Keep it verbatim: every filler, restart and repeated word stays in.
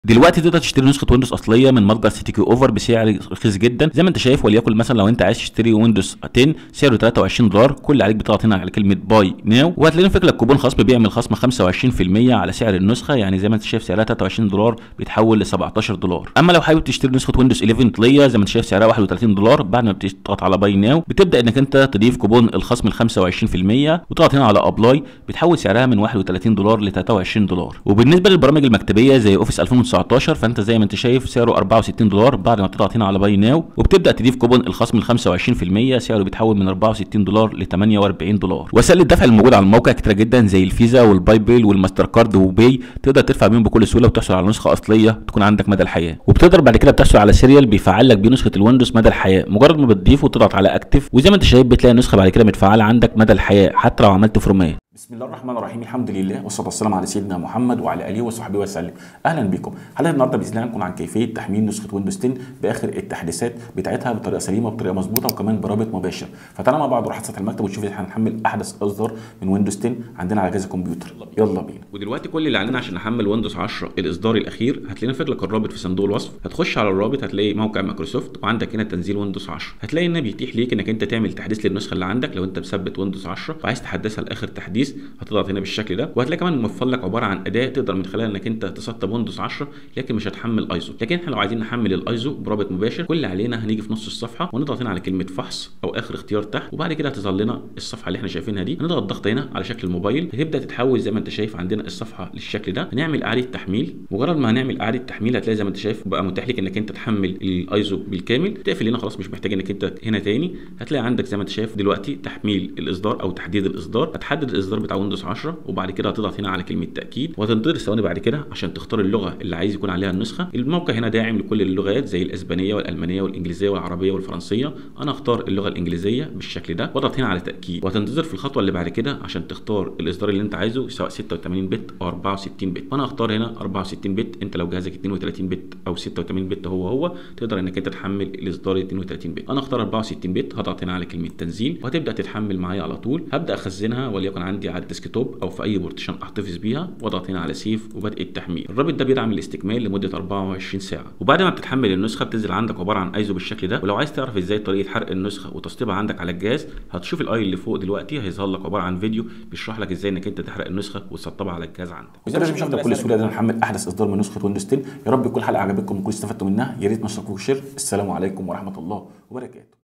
دلوقتي تقدر تشتري نسخه ويندوز اصليه من متجر سي تي كيو اوفر بسعر رخيص جدا زي ما انت شايف. وليكن مثلا لو انت عايز تشتري ويندوز عشرة سعره تلاتة وعشرين دولار، كل اللي عليك بتضغط هنا على كلمه باي ناو وهتلاقي فيك لك كوبون خصم بيعمل خصم خمسة وعشرين في المية على سعر النسخه. يعني زي ما انت شايف سعرها تلاتة وعشرين دولار بيتحول ل سبعتاشر دولار. اما لو حابب تشتري نسخه ويندوز حداشر طليه زي ما انت شايف سعرها واحد وتلاتين دولار، بعد ما بتضغط على باي ناو بتبدا انك انت تضيف كوبون الخصم ال خمسة وعشرين في المية وتضغط هنا على ابلاي، بتحول سعرها من واحد وتلاتين دولار ل تلاتة وعشرين دولار. وبالنسبه للبرامج المكتبيه زي اوفيس ألفين وتسعتاشر فانت زي ما انت شايف سعره اربعة وستين دولار، بعد ما تضغط هنا على باي ناو وبتبدا تضيف كوبون الخصم ال خمسة وعشرين في المية سعره بيتحول من اربعة وستين دولار ل تمنية واربعين دولار. وسائل الدفع الموجوده على الموقع كتيره جدا زي الفيزا والباي بيل والماستر كارد وباي، تقدر تدفع بيهم بكل سهوله وتحصل على نسخه اصليه تكون عندك مدى الحياه. وبتقدر بعد كده بتحصل على سيريال بيفعل لك بيه نسخه الويندوز مدى الحياه، مجرد ما بتضيفه وتضغط على اكتف وزي ما انت شايف بتلاقي النسخه بعد كده متفعله عندك مدى الحياه حتى لو عملت فورمات. بسم الله الرحمن الرحيم، الحمد لله والصلاه والسلام على سيدنا محمد وعلى اله وصحبه وسلم. اهلا بكم. حلقه النهارده باذن الله هنكون عن كيفيه تحميل نسخه ويندوز عشرة باخر التحديثات بتاعتها بطريقه سليمه وبطريقه مظبوطه وكمان برابط مباشر. فتعالى مع بعض نروح على سطح المكتب ونشوف ازاي هنحمل احدث اصدار من ويندوز عشرة عندنا على جهاز الكمبيوتر. يلا بينا. ودلوقتي كل اللي علينا عشان نحمل ويندوز عشرة الاصدار الاخير هتلاقينا فاكر لك الرابط في صندوق الوصف. هتخش على الرابط هتلاقي موقع مايكروسوفت وعندك هنا تنزيل ويندوز عشرة. هتلاقي ان بيتيح ليك انك انت تعمل تحديث للنسخه اللي عندك. لو انت مثبت ويندوز عشرة وعايز تحدثها لاخر تحديث هتضغط هنا بالشكل ده، وهتلاقي كمان موفر لك عباره عن اداه تقدر من خلالها انك انت تسطب ويندوز عشرة لكن مش هتحمل ايزو. لكن احنا لو عايزين نحمل الايزو برابط مباشر كل اللي علينا هنيجي في نص الصفحه ونضغط هنا على كلمه فحص او اخر اختيار تحت، وبعد كده هتظهر لنا الصفحه اللي احنا شايفينها دي. هنضغط ضغط هنا على شكل الموبايل هتبدا تتحول زي ما انت شايف عندنا الصفحه للشكل ده. هنعمل اعاده تحميل. مجرد ما هنعمل اعاده تحميل هتلاقي زي ما انت شايف بقى متاح لك انك انت تحمل الايزو بالكامل. تقفل هنا خلاص مش محتاج انك انت هنا تاني. هتلاقي عندك زي ما انت شايف دلوقتي تحميل الاصدار او تحديد الاصدار. هتحدد الاصدار بتاع ويندوز عشرة وبعد كده هتضغط هنا على كلمه تاكيد وهتنتظر ثواني بعد كده عشان تختار اللغه اللي عايز يكون عليها النسخه. الموقع هنا داعم لكل اللغات زي الاسبانيه والالمانيه والانجليزيه والعربيه والفرنسيه. انا اختار اللغه الانجليزيه بالشكل ده واضغط هنا على تاكيد وهتنتظر في الخطوه اللي بعد كده عشان تختار الاصدار اللي انت عايزه سواء ستة وتمانين بت او اربعة وستين بت. وانا هختار هنا اربعة وستين بت. انت لو جهازك اتنين وتلاتين بت او ستة وتمانين بت هو هو تقدر انك انت تحمل الاصدار اتنين وتلاتين بت. انا اختار اربعة وستين بت. هضغط هنا على كلمه تنزيل وهتبدا تتحمل معايا على طول. هبدا اخزنها وليكن عندي على الديسكتوب او في اي بورتيشن احتفظ بيها واضغط هنا على سيف وبدء التحميل. الرابط ده بيدعم الاستكمال لمده اربعة وعشرين ساعه. وبعد ما بتتحمل النسخه بتنزل عندك عباره عن ايزو بالشكل ده. ولو عايز تعرف ازاي طريقه حرق النسخه وتسطيبها عندك على الجهاز هتشوف الاي اللي فوق دلوقتي هيظهر لك عباره عن فيديو بيشرح لك ازاي انك انت تحرق النسخه وتسطبها على الجهاز عندك. وزي ما شفنا بكل سهوله قدرنا نحمل احدث اصدار من نسخه ويندوز عشرة. يا رب تكون الحلقه عجبتكم وتكونوا استفدتوا منها. يا ريت ما تشتركوش. السلام عليكم ورحمه الله وبركاته.